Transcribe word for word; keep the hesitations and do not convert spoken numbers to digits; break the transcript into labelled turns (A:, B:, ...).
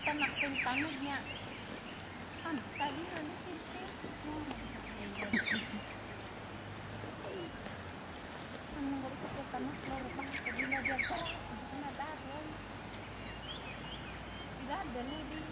A: tanak pun tanugnya. Kan tadi ada sini. Ano nga rin ko tanak loro pa kasi na diyan pa. Hindi na dahon. Dahon di